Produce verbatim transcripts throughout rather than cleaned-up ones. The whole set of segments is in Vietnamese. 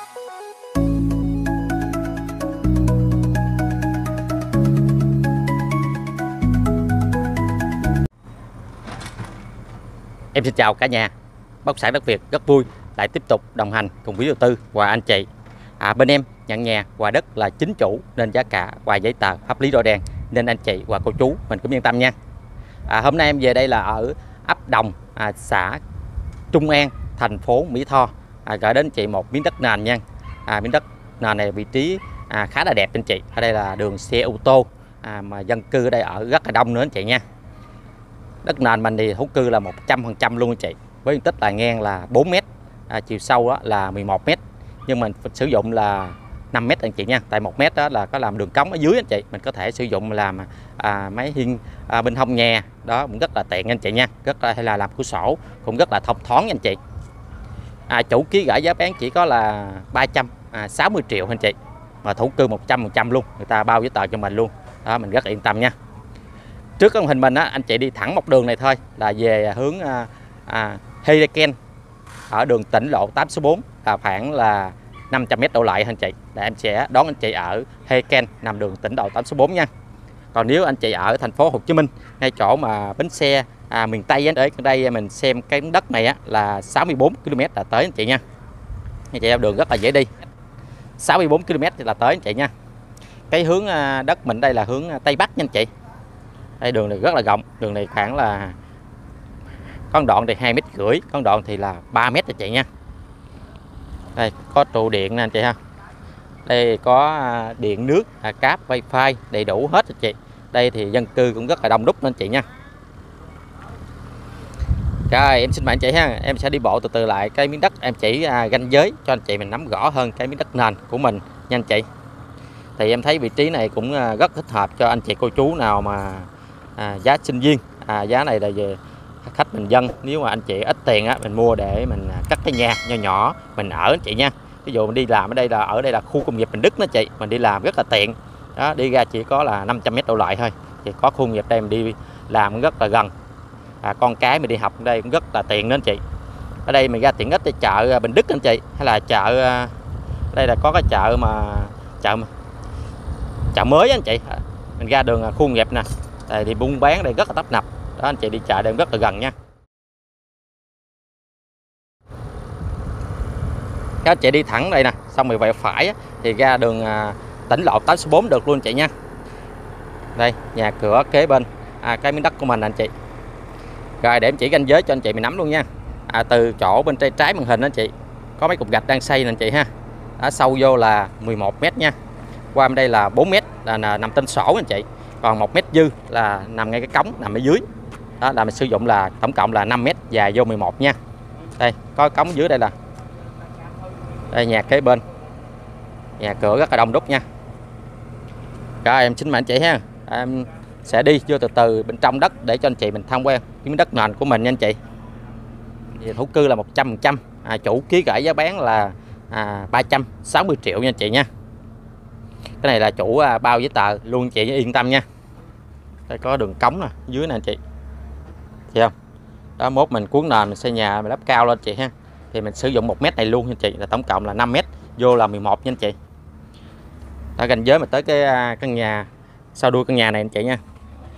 Em xin chào cả nhà. Bất động sản đất Việt rất vui lại tiếp tục đồng hành cùng quý đầu tư và anh chị. À, bên em nhận nhà và đất là chính chủ nên giá cả và giấy tờ pháp lý rõ ràng nên anh chị và cô chú mình cũng yên tâm nha. À, hôm nay em về đây là ở ấp Đồng, à, xã Trung An, thành phố Mỹ Tho. À, gửi đến chị một miếng đất nền nha. À, miếng đất nền này vị trí à, khá là đẹp anh chị. Ở đây là đường xe ô tô à, mà dân cư ở đây ở rất là đông nữa anh chị nha. Đất nền mình thì thổ cư là một trăm phần trăm luôn anh chị. Với diện tích là ngang là bốn mét, à, chiều sâu đó là mười một mét. Nhưng mình sử dụng là năm mét anh chị nha. Tại một mét đó là có làm đường cống ở dưới anh chị. Mình có thể sử dụng làm à, máy hiên à, bên hông nhà. Đó cũng rất là tiện anh chị nha. Rất là hay là làm cửa sổ cũng rất là thông thoáng anh chị. À, chủ ký gửi giá bán chỉ có là ba trăm sáu mươi triệu anh chị. Mà thổ cư một trăm phần trăm luôn. Người ta bao giấy tờ cho mình luôn. Đó mình rất là yên tâm nha. Trước cái màn hình mình á, anh chị đi thẳng một đường này thôi là về hướng à, à, Heineken ở đường tỉnh lộ tám số bốn là khoảng là năm trăm mét đổ lại anh chị. Để em sẽ đón anh chị ở Heineken nằm đường tỉnh lộ tám số bốn nha. Còn nếu anh chị ở thành phố Hồ Chí Minh ngay chỗ mà bến xe à, miền Tây đấy, đây mình xem cái đất này á, là sáu mươi bốn ki lô mét là tới anh chị nha. Anh chị đường rất là dễ đi. sáu mươi bốn ki lô mét thì là tới anh chị nha. Cái hướng à, đất mình đây là hướng Tây Bắc nha anh chị. Đây đường này rất là rộng, đường này khoảng là con đoạn thì hai mét rưỡi, con đoạn thì là ba mét anh chị nha. Đây có trụ điện nè anh chị ha. Đây có điện nước, cáp, wifi đầy đủ hết anh chị. Đây thì dân cư cũng rất là đông đúc anh chị nha. Rồi em xin mời anh chị ha, em sẽ đi bộ từ từ lại cái miếng đất em chỉ à, ranh giới cho anh chị mình nắm rõ hơn cái miếng đất nền của mình nha anh chị. Thì em thấy vị trí này cũng rất thích hợp cho anh chị cô chú nào mà à, giá sinh viên, à, giá này là về khách bình dân. Nếu mà anh chị ít tiền á, mình mua để mình cắt cái nhà nhỏ nhỏ mình ở anh chị nha. Ví dụ mình đi làm ở đây là ở đây là khu công nghiệp Bình Đức đó chị, mình đi làm rất là tiện đó, đi ra chỉ có là năm trăm mét đổ lại thôi, thì có khu công nghiệp đây mình đi làm rất là gần. À, con cái mình đi học ở đây cũng rất là tiện đó anh chị. Ở đây mình ra tiện ích để chợ Bình Đức anh chị, hay là chợ đây là có cái chợ mà chợ chợ mới anh chị, mình ra đường khu công nghiệp nè. Đây đi buôn bán đây rất là tấp nập đó anh chị, đi chợ đây rất là gần nha. Các anh chị đi thẳng đây nè, xong rồi về phải thì ra đường tỉnh lộ tám số bốn được luôn anh chị nha. Đây nhà cửa kế bên à, cái miếng đất của mình anh chị. Rồi để em chỉ ranh giới cho anh chị mình nắm luôn nha. À, từ chỗ bên tay trái màn hình anh chị có mấy cục gạch đang xây nè anh chị ha. Đó, sâu vô là mười một mét nha. Qua bên đây là bốn mét là, là nằm trên sổ anh chị. Còn một mét dư là nằm ngay cái cống nằm ở dưới. Đó là mình sử dụng là tổng cộng là năm mét dài vô mười một nha. Đây có cống dưới đây là. Đây nhà kế bên. Nhà cửa rất là đông đúc nha. Rồi em xin mời anh chị ha. Em sẽ đi vô từ từ bên trong đất để cho anh chị mình tham quan cái miếng đất nền của mình nha anh chị. Thì thổ cư là một trăm phần trăm, à, chủ ký gửi giá bán là à, ba trăm sáu mươi triệu nha anh chị nha. Cái này là chủ à, bao giấy tờ luôn anh chị yên tâm nha. Đây có đường cống nè dưới nè anh chị. Thấy không? Đó mốt mình cuốn nền mình xây nhà mình đắp cao lên anh chị ha. Thì mình sử dụng một mét này luôn anh chị, là tổng cộng là năm mét, vô là mười một nha anh chị. Đó ranh giới mà tới cái căn nhà sau đuôi căn nhà này anh chị nha.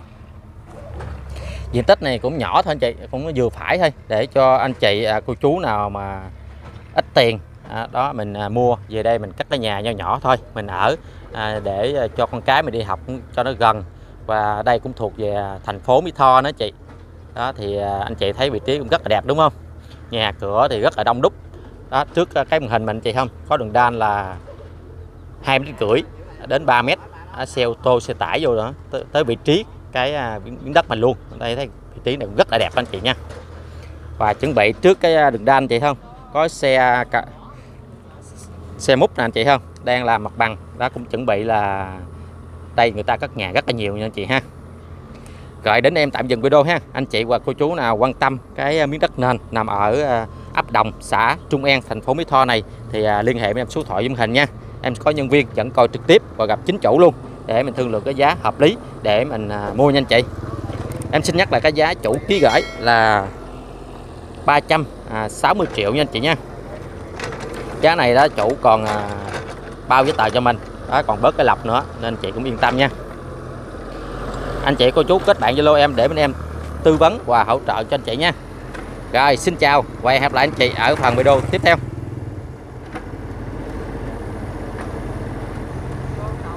Diện tích này cũng nhỏ thôi anh chị, cũng vừa phải thôi để cho anh chị à, cô chú nào mà ít tiền à, đó mình à, mua về đây mình cắt cái nhà nhỏ nhỏ thôi mình ở à, để cho con cái mình đi học cho nó gần. Và đây cũng thuộc về thành phố Mỹ Tho đó chị. Đó thì à, anh chị thấy vị trí cũng rất là đẹp đúng không? Nhà cửa thì rất là đông đúc. Đó trước cái màn hình mình chị không có đường đan là hai mét rưỡi đến ba mét, xe ô tô xe tải vô đó tới, tới vị trí cái à, miếng đất mình luôn. Đây thấy vị trí này cũng rất là đẹp anh chị nha. Và chuẩn bị trước cái đường đan chị không có xe xe múc nè anh chị không đang làm mặt bằng đó, cũng chuẩn bị là đây người ta cất nhà rất là nhiều nha anh chị ha. Rồi đến em tạm dừng video ha. Anh chị và cô chú nào quan tâm cái miếng đất nền nằm ở ấp Đồng, xã Trung An, thành phố Mỹ Tho này thì liên hệ với em số thoại với màn hình nha. Em có nhân viên dẫn coi trực tiếp và gặp chính chủ luôn để mình thương lượng cái giá hợp lý để mình mua nha anh chị. Em xin nhắc lại cái giá chủ ký gửi là ba trăm sáu mươi triệu nha anh chị nha. Giá này đó chủ còn à, bao giấy tờ cho mình đó, còn bớt cái lọc nữa nên chị cũng yên tâm nha. Anh chị cô chú kết bạn Zalo em để bên em tư vấn và hỗ trợ cho anh chị nha. Rồi xin chào và hẹn gặp lại anh chị ở phần video tiếp theo.